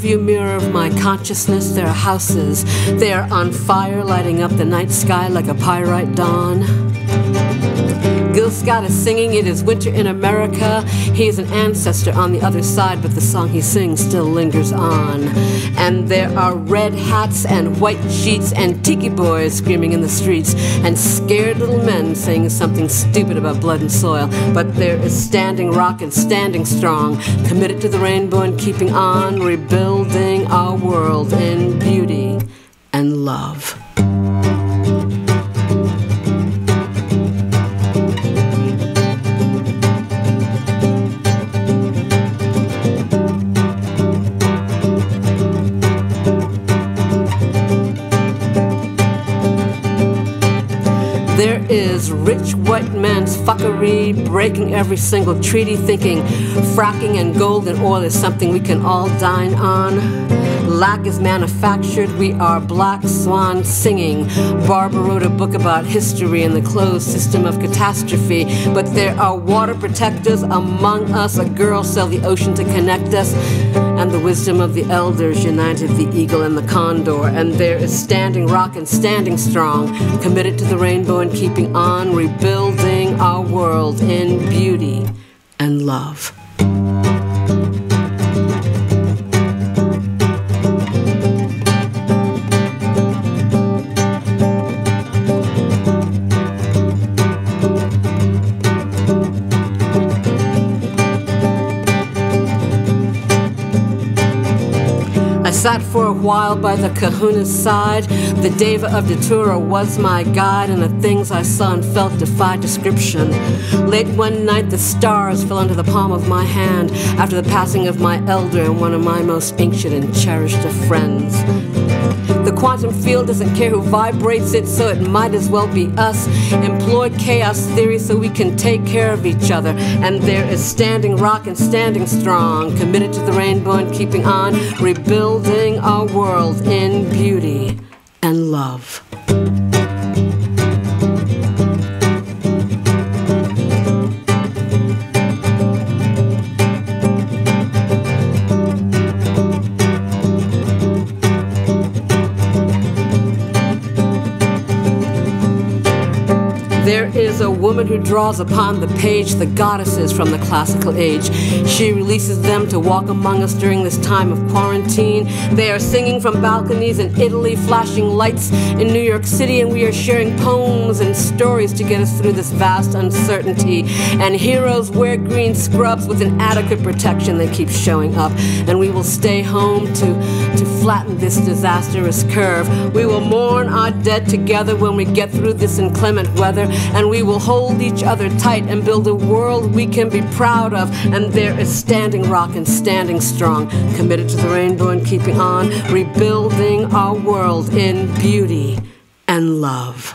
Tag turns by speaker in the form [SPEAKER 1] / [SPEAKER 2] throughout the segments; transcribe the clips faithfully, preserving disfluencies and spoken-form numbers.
[SPEAKER 1] rearview mirror of my consciousness, there are houses. They are on fire, lighting up the night sky like a pyrite dawn. Gil Scott is singing, it is winter in America. He is an ancestor on the other side, but the song he sings still lingers on. And there are red hats and white sheets and tiki boys screaming in the streets, and scared little men saying something stupid about blood and soil. But there is Standing Rock and standing strong, committed to the rainbow and keeping on, rebuilding our world in beauty and love. There is rich white man's fuckery, breaking every single treaty, thinking fracking and gold and oil is something we can all dine on. Lack is manufactured, we are black swans singing. Barbara wrote a book about history and the closed system of catastrophe. But there are water protectors among us, a girl sailed the ocean to connect us, and the wisdom of the elders united the eagle and the condor. And there is Standing Rock and standing strong, committed to the rainbow and keeping on, rebuilding our world in beauty and love. I sat for a while by the kahuna's side. The Deva of Datura was my guide, and the things I saw and felt defied description. Late one night the stars fell into the palm of my hand after the passing of my elder and one of my most ancient and cherished of friends. The quantum field doesn't care who vibrates it, so it might as well be us. Employed chaos theory so we can take care of each other. And there is Standing Rock and standing strong, committed to the rainbow and keeping on, rebuilding our world in beauty and love. There is a woman who draws upon the page the goddesses from the classical age. She releases them to walk among us during this time of quarantine. They are singing from balconies in Italy, flashing lights in New York City, and we are sharing poems and stories to get us through this vast uncertainty. And heroes wear green scrubs with inadequate protection. They keep showing up, and we will stay home to, to flatten this disastrous curve. We will mourn our dead together when we get through this inclement weather, and we will hold each other tight and build a world we can be proud of. And there is Standing Rock and standing strong, committed to the rainbow and keeping on, rebuilding our world in beauty and love.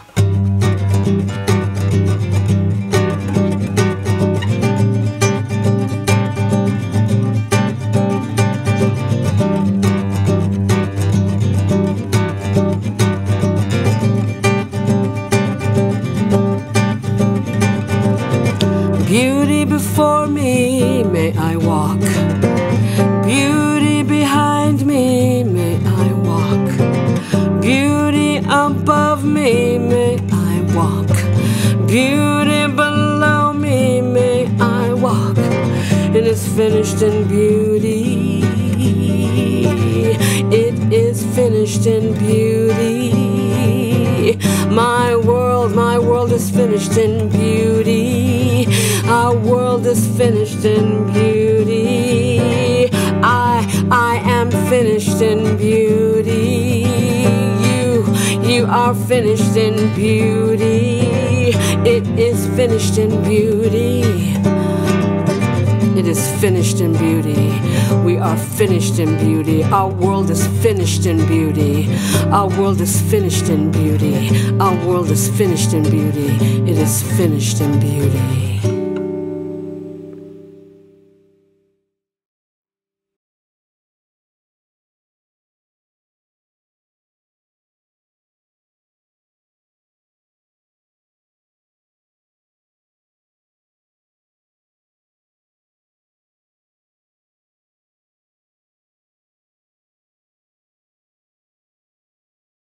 [SPEAKER 1] Beauty before me, may I walk. Beauty behind me, may I walk. Beauty above me, may I walk. Beauty below me, may I walk. It is finished in beauty. It is finished in beauty. My world, my world is finished in beauty. Our world is finished in beauty. I, I am finished in beauty. You, you are finished in beauty. It is finished in beauty. It is finished in beauty. We are finished in beauty. Our world is finished in beauty. Our world is finished in beauty. Our world is finished in beauty. It is finished in beauty.